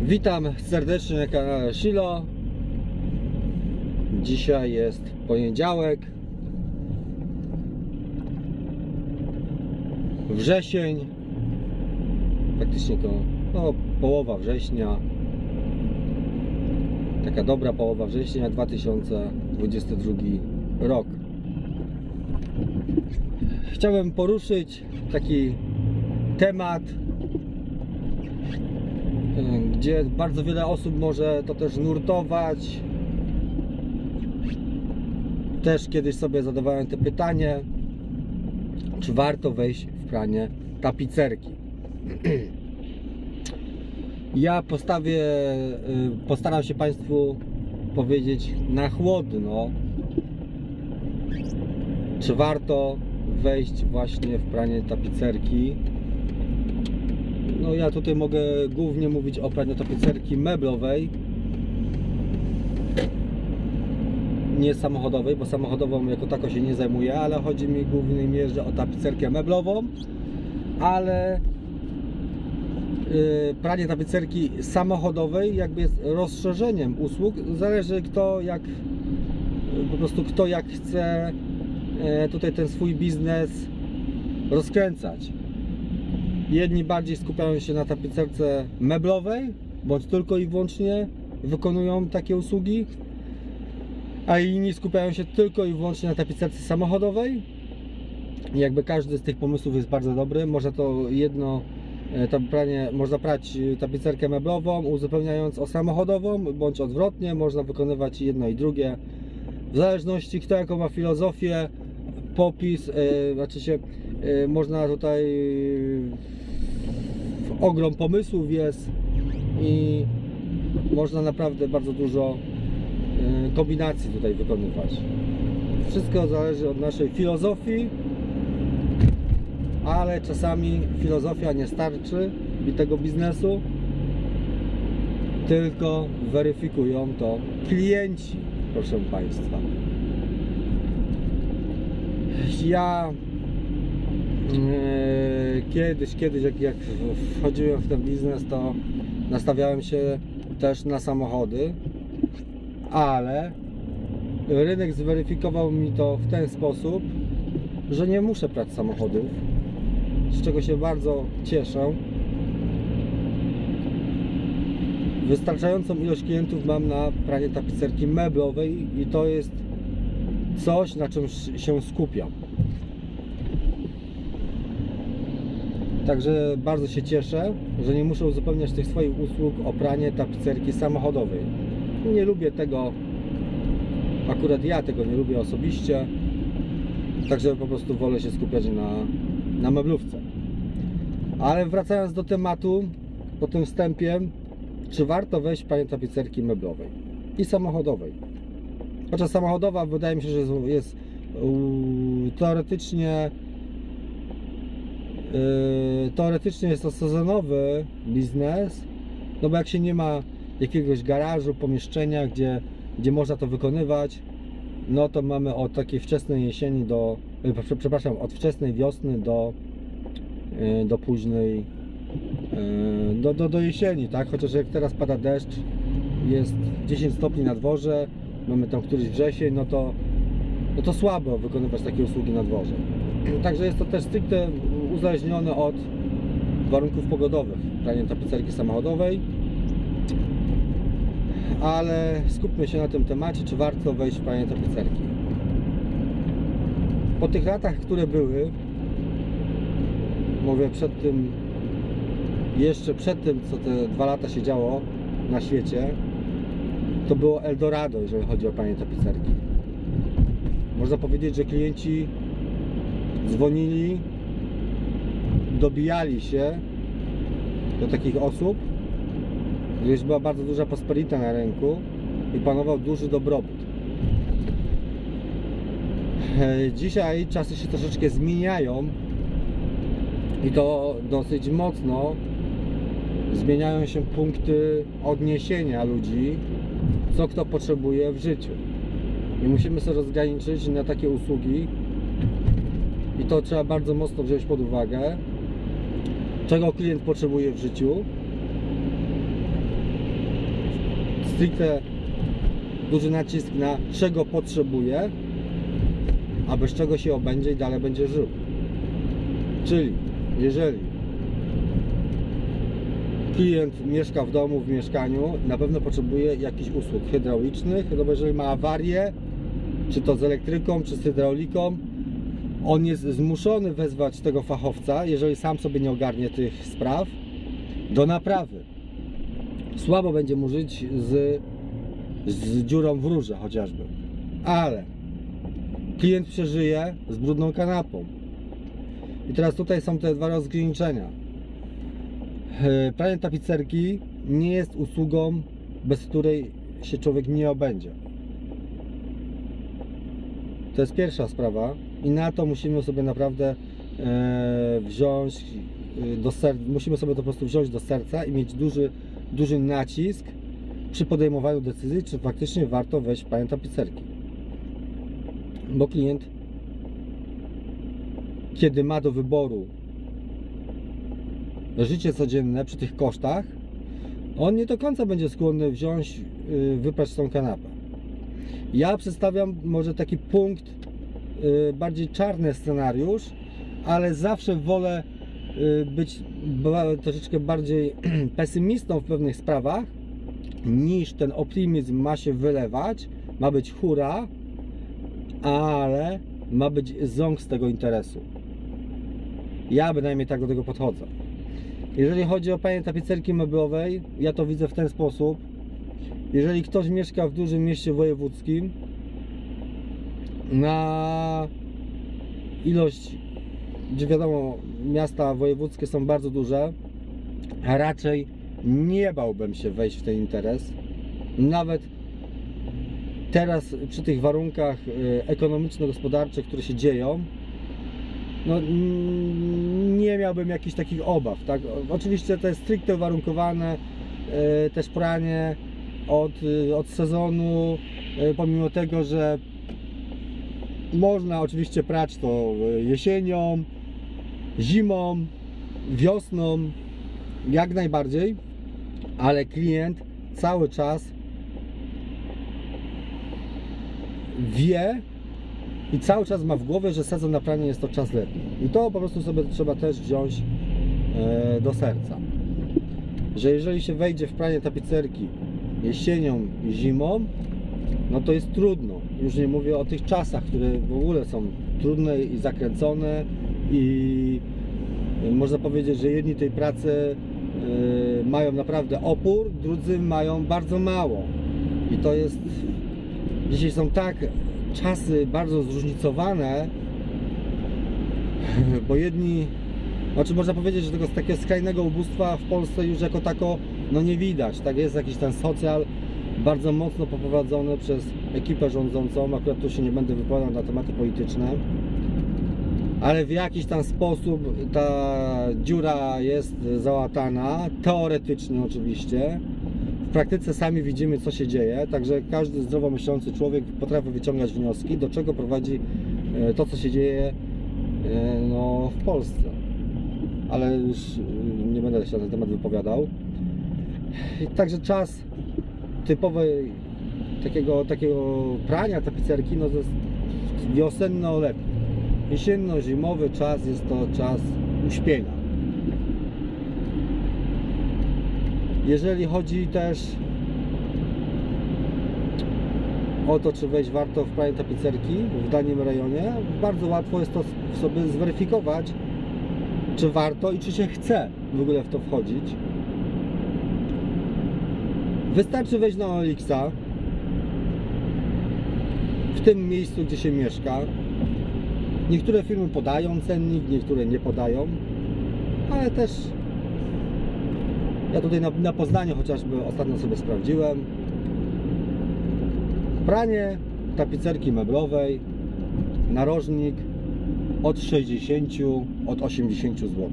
Witam serdecznie na kanale Shilo. Dzisiaj jest poniedziałek, wrzesień, praktycznie połowa września, taka dobra połowa września 2022 rok. Chciałem poruszyć taki temat, gdzie bardzo wiele osób może to też nurtować. Też kiedyś sobie zadawałem to pytanie, czy warto wejść w pranie tapicerki. Ja postaram się Państwu powiedzieć na chłodno, czy warto wejść właśnie w pranie tapicerki. No ja tutaj mogę głównie mówić o praniu tapicerki meblowej, nie samochodowej, bo samochodową jako tako się nie zajmuję, ale chodzi mi w głównej mierze o tapicerkę meblową. Ale pranie tapicerki samochodowej jakby jest rozszerzeniem usług. Zależy kto jak chce tutaj ten swój biznes rozkręcać. Jedni bardziej skupiają się na tapicerce meblowej, bądź tylko i wyłącznie wykonują takie usługi, a inni skupiają się tylko i wyłącznie na tapicerce samochodowej. I jakby każdy z tych pomysłów jest bardzo dobry. Można można prać tapicerkę meblową, uzupełniając o samochodową, bądź odwrotnie. Można wykonywać jedno i drugie, w zależności kto jaką ma filozofię, popis, można tutaj ogrom pomysłów jest i można naprawdę bardzo dużo kombinacji tutaj wykonywać. Wszystko zależy od naszej filozofii, ale czasami filozofia nie starczy i tego biznesu, tylko weryfikują to klienci, proszę Państwa. Ja kiedyś jak wchodziłem w ten biznes, to nastawiałem się też na samochody, ale rynek zweryfikował mi to w ten sposób, że nie muszę prać samochodów, z czego się bardzo cieszę. Wystarczającą ilość klientów mam na pranie tapicerki meblowej i to jest coś, na czym się skupiam. Także bardzo się cieszę, że nie muszę uzupełniać tych swoich usług o pranie tapicerki samochodowej. Nie lubię tego, akurat ja tego nie lubię osobiście, także po prostu wolę się skupiać na meblówce. Ale wracając do tematu, po tym wstępie, czy warto wejść w pranie tapicerki meblowej i samochodowej? Chociaż samochodowa wydaje mi się, że jest teoretycznie jest to sezonowy biznes, no bo jak się nie ma jakiegoś garażu, pomieszczenia, gdzie można to wykonywać, no to mamy od takiej wczesnej jesieni od wczesnej wiosny do późnej do jesieni, tak? Chociaż jak teraz pada deszcz, jest 10 stopni na dworze, mamy tam któryś wrzesień, no to słabo wykonywać takie usługi na dworze. Także jest to też stricte uzależnione od warunków pogodowych, pranie tapicerki samochodowej. Ale skupmy się na tym temacie, czy warto wejść w pranie tapicerki. Po tych latach, które były, mówię jeszcze przed tym, co te 2 lata się działo na świecie, to było Eldorado, jeżeli chodzi o pranie tapicerki. Można powiedzieć, że klienci dzwonili, dobijali się do takich osób, gdyż była bardzo duża prosperita na rynku i panował duży dobrobyt. Dzisiaj czasy się troszeczkę zmieniają i to dosyć mocno. Zmieniają się punkty odniesienia ludzi, co kto potrzebuje w życiu. I musimy sobie rozgraniczyć na takie usługi i to trzeba bardzo mocno wziąć pod uwagę, czego klient potrzebuje w życiu stricte duży nacisk na czego potrzebuje, a bez czego się obędzie i dalej będzie żył. Czyli jeżeli klient mieszka w domu, w mieszkaniu, na pewno potrzebuje jakichś usług hydraulicznych, no bo jeżeli ma awarię, czy to z elektryką, czy z hydrauliką, on jest zmuszony wezwać tego fachowca, jeżeli sam sobie nie ogarnie tych spraw, do naprawy. Słabo będzie mu żyć z dziurą w rurze chociażby, ale klient przeżyje z brudną kanapą. I teraz tutaj są te dwa rozgraniczenia. Pranie tapicerki nie jest usługą, bez której się człowiek nie obędzie. To jest pierwsza sprawa i na to musimy sobie naprawdę wziąć do serca, musimy sobie to po prostu wziąć do serca i mieć duży nacisk przy podejmowaniu decyzji, czy faktycznie warto wejść w pranie tapicerki. Bo klient, kiedy ma do wyboru życie codzienne przy tych kosztach, on nie do końca będzie skłonny wziąć, wyprać tą kanapę. Ja przedstawiam może taki punkt, bardziej czarny scenariusz, ale zawsze wolę być troszeczkę bardziej pesymistą w pewnych sprawach, niż ten optymizm ma się wylewać, ma być hura, ale ma być ząg z tego interesu. Ja bynajmniej tak do tego podchodzę. Jeżeli chodzi o pranie tapicerki meblowej, ja to widzę w ten sposób. Jeżeli ktoś mieszka w dużym mieście wojewódzkim, na ilość, gdzie wiadomo, miasta wojewódzkie są bardzo duże, a raczej nie bałbym się wejść w ten interes. Nawet teraz przy tych warunkach ekonomiczno-gospodarczych, które się dzieją, no, nie miałbym jakichś takich obaw, tak? Oczywiście to jest stricte uwarunkowane też pranie od sezonu, pomimo tego, że można oczywiście prać to jesienią, zimą, wiosną, jak najbardziej, ale klient cały czas wie i cały czas ma w głowie, że sezon na pranie jest to czas letni. I to po prostu sobie trzeba też wziąć do serca. Że jeżeli się wejdzie w pranie tapicerki jesienią i zimą, no to jest trudno. Już nie mówię o tych czasach, które w ogóle są trudne i zakręcone i można powiedzieć, że jedni tej pracy mają naprawdę opór, drudzy mają bardzo mało. I to jest... Dzisiaj są tak czasy bardzo zróżnicowane, bo jedni... Znaczy można powiedzieć, że tego z takiego skrajnego ubóstwa w Polsce już jako tako no nie widać. Tak, jest jakiś ten socjal bardzo mocno poprowadzony przez ekipę rządzącą. Akurat tu się nie będę wypowiadał na tematy polityczne, ale w jakiś tam sposób ta dziura jest załatana, teoretycznie oczywiście. W praktyce sami widzimy, co się dzieje, także każdy zdrowo myślący człowiek potrafi wyciągać wnioski, do czego prowadzi to, co się dzieje no, w Polsce. Ale już nie będę się na ten temat wypowiadał. Także czas typowej takiego prania tapicerki, no to jest wiosenno-letni. Jesienno-zimowy czas jest to czas uśpienia. Jeżeli chodzi też o to, czy wejść warto w pranie tapicerki w danym rejonie, bardzo łatwo jest to sobie zweryfikować, czy warto i czy się chce w ogóle w to wchodzić. Wystarczy wejść na OLX-a w tym miejscu, gdzie się mieszka. Niektóre firmy podają cennik, niektóre nie podają, ale też ja tutaj na Poznaniu chociażby ostatnio sobie sprawdziłem. Pranie tapicerki meblowej, narożnik od 60, od 80 zł.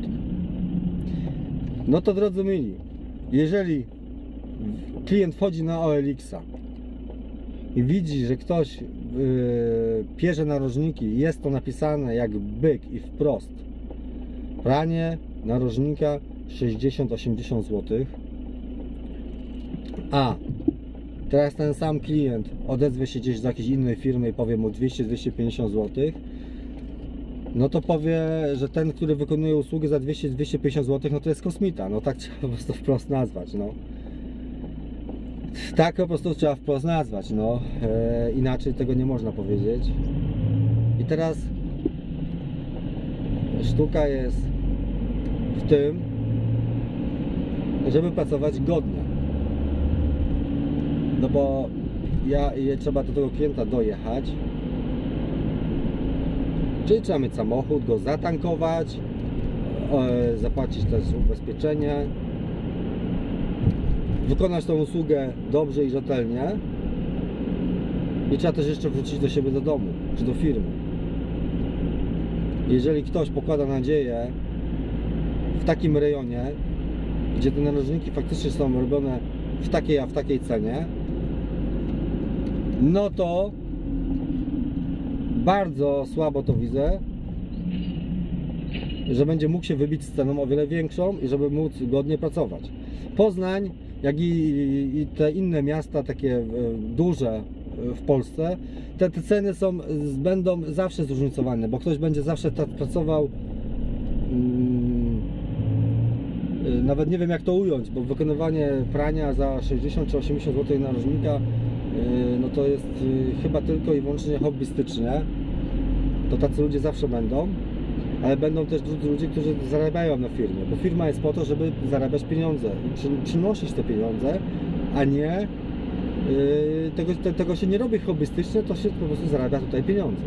No to drodzy mili, jeżeli klient wchodzi na OLX-a i widzi, że ktoś pierze narożniki, jest to napisane jak byk i wprost, pranie narożnika 60-80 zł, a teraz ten sam klient odezwie się gdzieś do jakiejś innej firmy i powie mu 200-250 zł, no to powie, że ten, który wykonuje usługę za 200-250 zł, no to jest kosmita. No tak trzeba po prostu wprost nazwać, no. Tak po prostu trzeba wprost nazwać, no. Inaczej tego nie można powiedzieć. I teraz sztuka jest w tym, żeby pracować godnie. No bo trzeba do tego klienta dojechać. Czyli trzeba mieć samochód, go zatankować, zapłacić też ubezpieczenie, wykonać tą usługę dobrze i rzetelnie i trzeba też jeszcze wrócić do siebie do domu, czy do firmy. Jeżeli ktoś pokłada nadzieję w takim rejonie, gdzie te narożniki faktycznie są robione w takiej, a w takiej cenie, no to bardzo słabo to widzę, że będzie mógł się wybić z ceną o wiele większą i żeby móc godnie pracować. Poznań, jak i te inne miasta takie duże w Polsce, te ceny będą zawsze zróżnicowane, bo ktoś będzie zawsze pracował, nawet nie wiem jak to ująć, bo wykonywanie prania za 60 czy 80 zł narożnika, no to jest chyba tylko i wyłącznie hobbystycznie. To tacy ludzie zawsze będą, ale będą też drudzy ludzie, którzy zarabiają na firmie, bo firma jest po to, żeby zarabiać pieniądze i przynosić te pieniądze, a nie tego się nie robi hobbystycznie, to się po prostu zarabia tutaj pieniądze.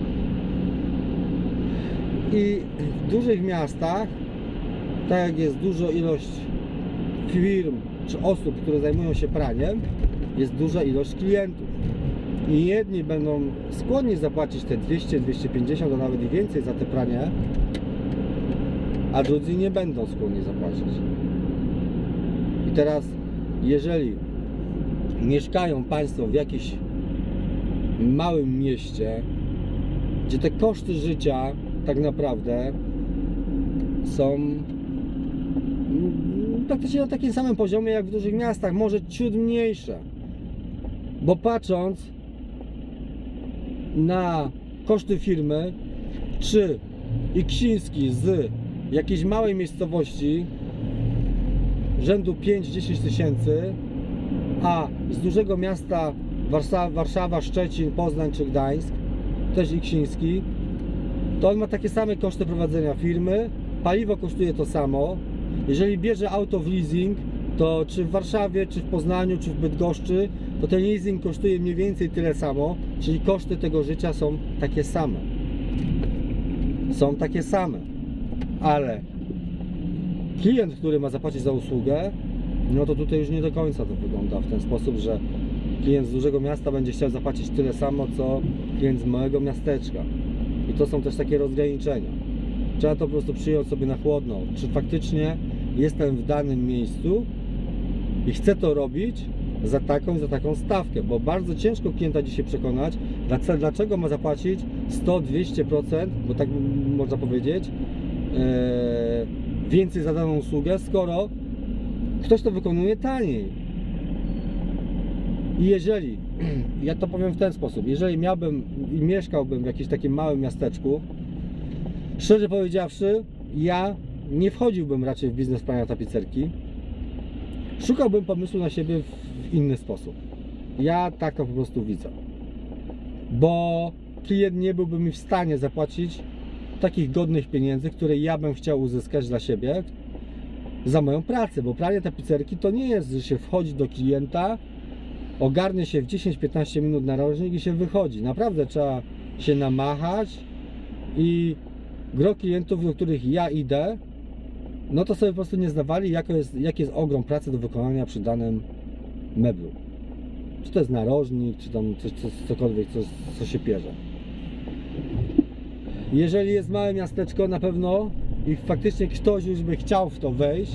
I w dużych miastach, tak jak jest duża ilość firm czy osób, które zajmują się praniem, jest duża ilość klientów. I jedni będą skłonni zapłacić te 200, 250, a nawet i więcej za te pranie, a drudzy nie będą skłonni zapłacić. I teraz, jeżeli mieszkają Państwo w jakimś małym mieście, gdzie te koszty życia tak naprawdę są praktycznie na takim samym poziomie jak w dużych miastach, może ciut mniejsze, bo patrząc na koszty firmy, czy Iksiński z jakiejś małej miejscowości rzędu 5-10 tysięcy, a z dużego miasta Warszawa, Szczecin, Poznań czy Gdańsk, też Iksiński, to on ma takie same koszty prowadzenia firmy, paliwo kosztuje to samo. Jeżeli bierze auto w leasing, to czy w Warszawie, czy w Poznaniu, czy w Bydgoszczy, to ten leasing kosztuje mniej więcej tyle samo, czyli koszty tego życia są takie same. Są takie same, ale klient, który ma zapłacić za usługę, no to tutaj już nie do końca to wygląda w ten sposób, że klient z dużego miasta będzie chciał zapłacić tyle samo, co klient z małego miasteczka. I to są też takie rozgraniczenia. Trzeba to po prostu przyjąć sobie na chłodno, czy faktycznie jestem w danym miejscu i chcę to robić za taką stawkę, bo bardzo ciężko klienta dzisiaj przekonać, dlaczego ma zapłacić 100-200%, bo tak można powiedzieć, więcej za daną usługę, skoro ktoś to wykonuje taniej. I jeżeli, ja to powiem w ten sposób, jeżeli miałbym i mieszkałbym w jakimś takim małym miasteczku, szczerze powiedziawszy, ja nie wchodziłbym raczej w biznes prania tapicerki. Szukałbym pomysłu na siebie w inny sposób. Ja tak to po prostu widzę. Bo klient nie byłby mi w stanie zapłacić takich godnych pieniędzy, które ja bym chciał uzyskać dla siebie za moją pracę. Bo pranie tapicerki to nie jest, że się wchodzi do klienta, ogarnie się w 10-15 minut narożnik i się wychodzi. Naprawdę trzeba się namachać i gro klientów, do których ja idę, no to sobie po prostu nie zdawali, jaki jest ogrom pracy do wykonania przy danym meblu. Czy to jest narożnik, czy tam cokolwiek, co się pierze. Jeżeli jest małe miasteczko, na pewno i faktycznie ktoś już by chciał w to wejść,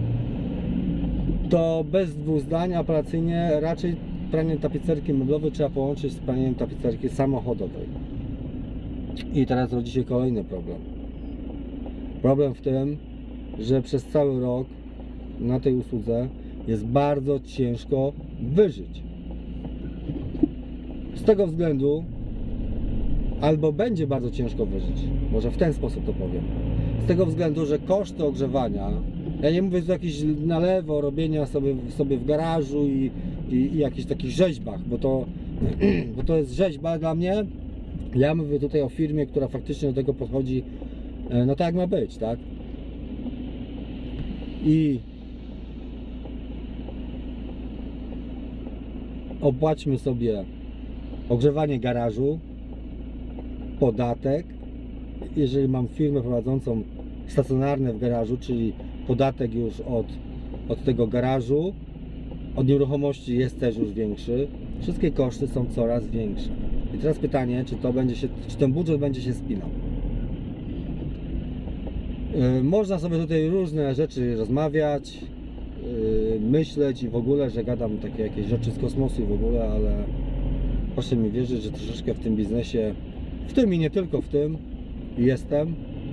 to bez dwóch zdań apelacyjnie raczej pranie tapicerki meblowej trzeba połączyć z praniem tapicerki samochodowej. I teraz rodzi się kolejny problem. Problem w tym, że przez cały rok na tej usłudze jest bardzo ciężko wyżyć. Z tego względu albo będzie bardzo ciężko wyżyć, może w ten sposób to powiem, z tego względu, że koszty ogrzewania, ja nie mówię tu jakichś na lewo robienia sobie w garażu i jakichś takich rzeźbach, bo to jest rzeźba dla mnie. Ja mówię tutaj o firmie, która faktycznie do tego podchodzi, no tak jak ma być, tak? I opłaćmy sobie ogrzewanie garażu, podatek, jeżeli mam firmę prowadzącą stacjonarne w garażu, czyli podatek już od tego garażu, od nieruchomości jest też już większy, wszystkie koszty są coraz większe. I teraz pytanie, czy ten budżet będzie się spinał? Można sobie tutaj różne rzeczy rozmawiać, myśleć i w ogóle, że gadam takie jakieś rzeczy z kosmosu i w ogóle, ale proszę mi wierzyć, że troszeczkę w tym biznesie, w tym i nie tylko w tym, jestem.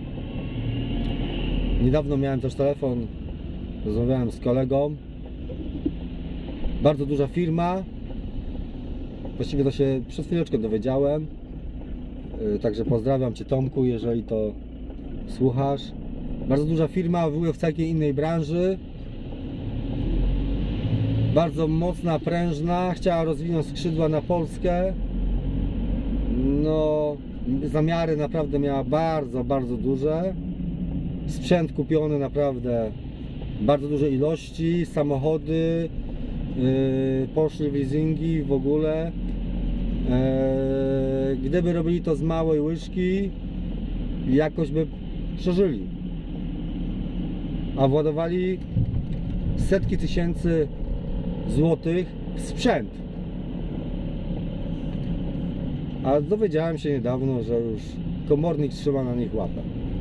Niedawno miałem też telefon, rozmawiałem z kolegą. Bardzo duża firma. Właściwie to się przed chwileczką dowiedziałem. Także pozdrawiam Cię, Tomku, jeżeli to słuchasz. Bardzo duża firma, w całkiem innej branży. Bardzo mocna, prężna. Chciała rozwinąć skrzydła na Polskę. No, zamiary naprawdę miała bardzo, bardzo duże. Sprzęt kupiony naprawdę bardzo duże ilości, samochody, poszli w leasingi w ogóle. Gdyby robili to z małej łyżki, jakoś by przeżyli. A władowali setki tysięcy złotych w sprzęt. A dowiedziałem się niedawno, że już komornik trzyma na nich łapę.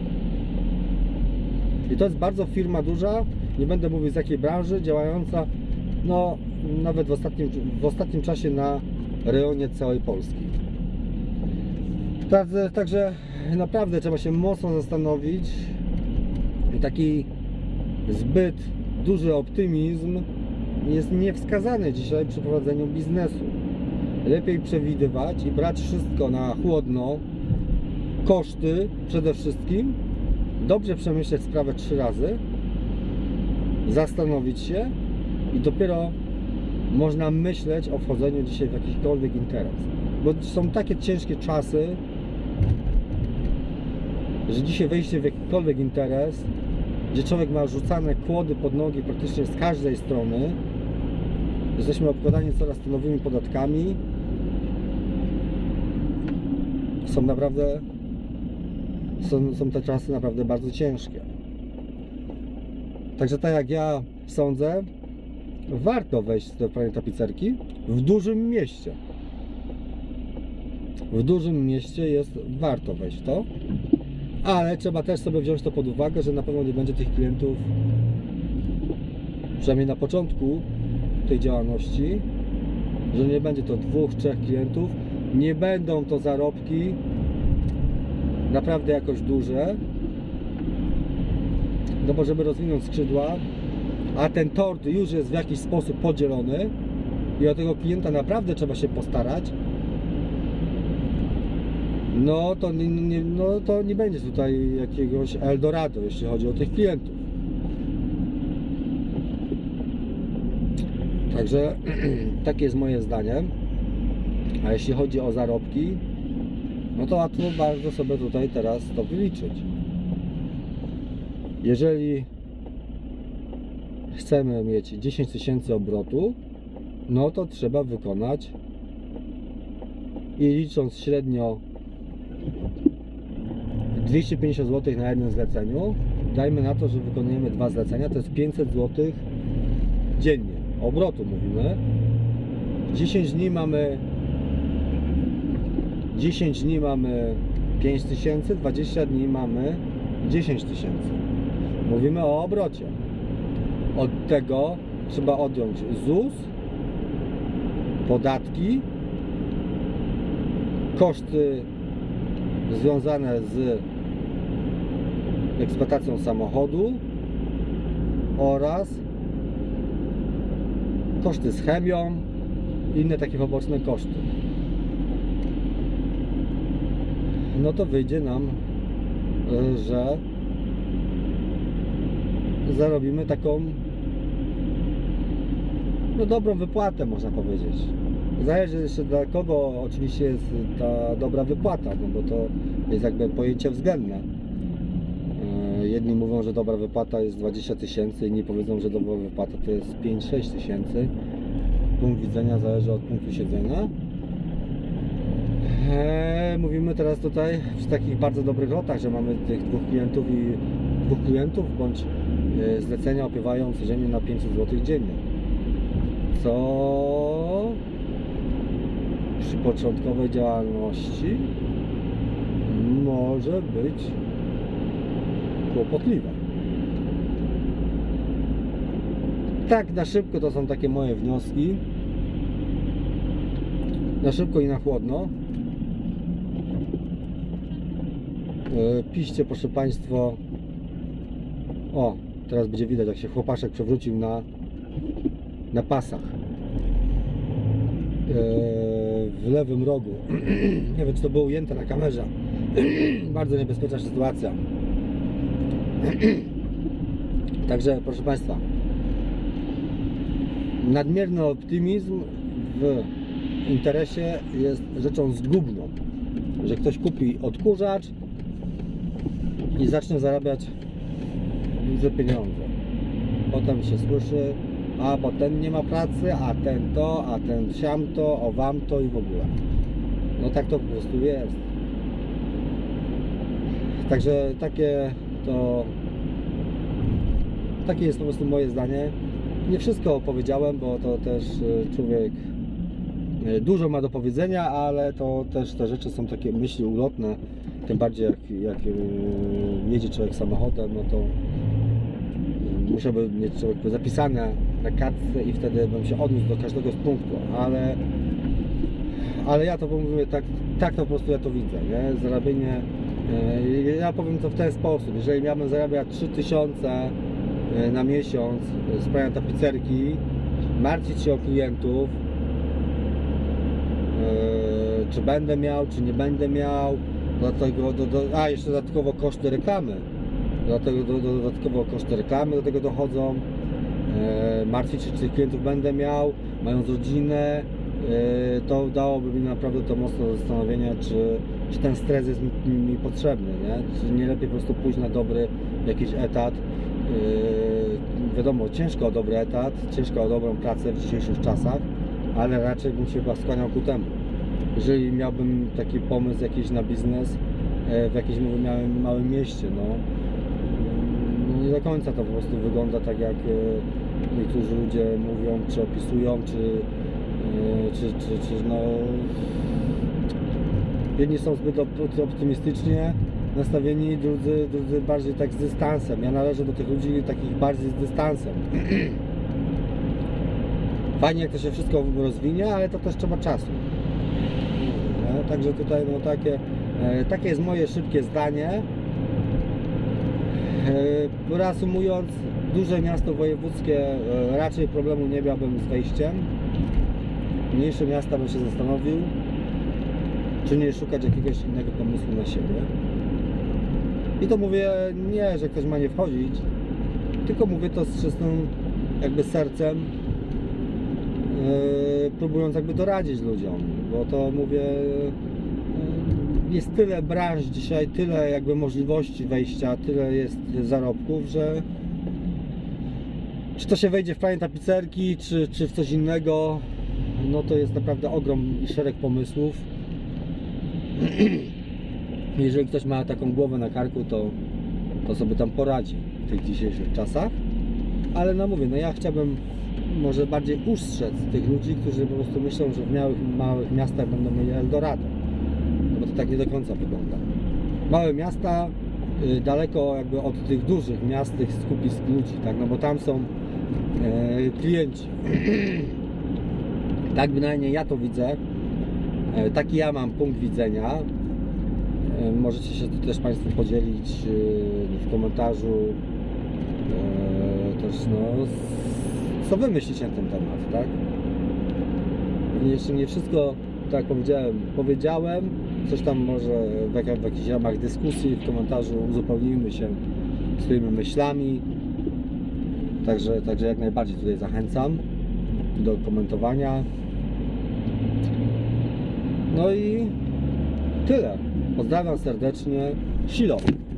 I to jest bardzo firma duża, nie będę mówił z jakiej branży, działająca no nawet w ostatnim czasie na rejonie całej Polski. Także naprawdę trzeba się mocno zastanowić i taki zbyt duży optymizm jest niewskazany dzisiaj przy prowadzeniu biznesu. Lepiej przewidywać i brać wszystko na chłodno, koszty przede wszystkim, dobrze przemyśleć sprawę 3 razy, zastanowić się i dopiero można myśleć o wchodzeniu dzisiaj w jakikolwiek interes. Bo są takie ciężkie czasy, że dzisiaj wejście w jakikolwiek interes, gdzie człowiek ma rzucane kłody pod nogi praktycznie z każdej strony, jesteśmy obkładani coraz to nowymi podatkami, są te czasy naprawdę bardzo ciężkie. Także tak jak ja sądzę, warto wejść w te pranie tapicerki w dużym mieście. W dużym mieście warto wejść w to, ale trzeba też sobie wziąć to pod uwagę, że na pewno nie będzie tych klientów, przynajmniej na początku tej działalności, że nie będzie to 2-3 klientów, nie będą to zarobki naprawdę jakoś duże, no bo żeby rozwinąć skrzydła, a ten tort już jest w jakiś sposób podzielony i o tego klienta naprawdę trzeba się postarać, no to nie będzie tutaj jakiegoś Eldorado, jeśli chodzi o tych klientów. Także takie jest moje zdanie. A jeśli chodzi o zarobki, no to łatwo bardzo sobie tutaj teraz to wyliczyć. Jeżeli chcemy mieć 10 tysięcy obrotu, no to trzeba wykonać i licząc średnio 250 zł na jednym zleceniu, dajmy na to, że wykonujemy 2 zlecenia, to jest 500 zł dziennie. Obrotu mówimy. 10 dni mamy 5 tysięcy, 20 dni mamy 10 tysięcy. Mówimy o obrocie. Od tego trzeba odjąć ZUS, podatki, koszty związane z eksploatacją samochodu oraz koszty z chemią, inne takie poboczne koszty. no to wyjdzie nam, że zarobimy taką no dobrą wypłatę, można powiedzieć. Zależy jeszcze dla kogo oczywiście jest ta dobra wypłata, no bo to jest jakby pojęcie względne. Jedni mówią, że dobra wypłata jest 20 tysięcy, inni powiedzą, że dobra wypłata to jest 5-6 tysięcy. Punkt widzenia zależy od punktu siedzenia. Mówimy teraz tutaj przy takich bardzo dobrych lotach, że mamy tych dwóch klientów bądź zlecenia opiewają codziennie na 500 zł dziennie. Co przy początkowej działalności może być kłopotliwe. Tak na szybko to są takie moje wnioski. Na szybko i na chłodno. Piszcie, proszę Państwa. O, teraz będzie widać, jak się chłopaszek przewrócił na pasach w lewym rogu. Nie wiem, czy to było ujęte na kamerze. Bardzo niebezpieczna sytuacja. Także, proszę Państwa, nadmierny optymizm w interesie jest rzeczą zgubną. Że ktoś kupi odkurzacz i zacznie zarabiać duże pieniądze. Potem się słyszy, a bo ten nie ma pracy, a ten to, a ten siam to, o wam to i w ogóle. No tak to po prostu jest. Także takie jest po prostu moje zdanie. Nie wszystko powiedziałem, bo to też człowiek dużo ma do powiedzenia, ale to też te rzeczy są takie myśli ulotne. Tym bardziej jak jedzie człowiek samochodem, no to musiałby mieć człowiek zapisane na kartce i wtedy bym się odniósł do każdego z punktu, ale ja to mówię tak to po prostu ja to widzę, nie? Zarabienie, ja powiem to w ten sposób: jeżeli miałbym zarabiać 3000 na miesiąc z prania tapicerki, martwić się o klientów, czy będę miał, czy nie będę miał, dlatego jeszcze dodatkowo koszty reklamy, dodatkowo koszty reklamy do tego dochodzą, martwić się, czy tych klientów będę miał, mając rodzinę, to dałoby mi naprawdę to mocno do zastanowienia, czy ten stres jest mi potrzebny, nie? Czy nie lepiej po prostu pójść na dobry jakiś etat. Wiadomo, ciężko o dobry etat, ciężko o dobrą pracę w dzisiejszych czasach, ale raczej bym się chyba skłaniał ku temu. Jeżeli miałbym taki pomysł jakiś na biznes w jakimś małym mieście, no nie do końca to po prostu wygląda tak, jak niektórzy ludzie mówią, czy opisują, czy no jedni są zbyt optymistycznie nastawieni, drudzy bardziej tak z dystansem. Ja należę do tych ludzi takich bardziej z dystansem. Fajnie, jak to się wszystko rozwinie, ale to też trzeba czasu. No, także tutaj no takie jest moje szybkie zdanie. Reasumując, duże miasto wojewódzkie raczej problemu nie miałbym z wejściem. Mniejsze miasta bym się zastanowił, czy nie szukać jakiegoś innego pomysłu na siebie. I to mówię nie, że ktoś ma nie wchodzić, tylko mówię to z czystym jakby sercem, próbując jakby doradzić ludziom, bo to mówię, jest tyle branż dzisiaj, tyle jakby możliwości wejścia, tyle jest zarobków, że czy to się wejdzie w pranie tapicerki, czy w coś innego, no to jest naprawdę ogrom i szereg pomysłów. Jeżeli ktoś ma taką głowę na karku, to sobie tam poradzi w tych dzisiejszych czasach. Ale no mówię, no ja chciałbym może bardziej ustrzec tych ludzi, którzy po prostu myślą, że w małych miastach będą mieli Eldorado. No bo to tak nie do końca wygląda. Małe miasta daleko jakby od tych dużych miast, tych skupisk ludzi, tak? No bo tam są klienci. Tak bynajmniej ja to widzę. Taki ja mam punkt widzenia. Możecie się tu też Państwo podzielić w komentarzu też no, co wy myślicie na ten temat, tak? Jeszcze nie wszystko, tak jak powiedziałem, coś tam może w jakichś ramach dyskusji, w komentarzu uzupełnimy się swoimi myślami. Także jak najbardziej tutaj zachęcam do komentowania. No i tyle. Pozdrawiam serdecznie. Silo.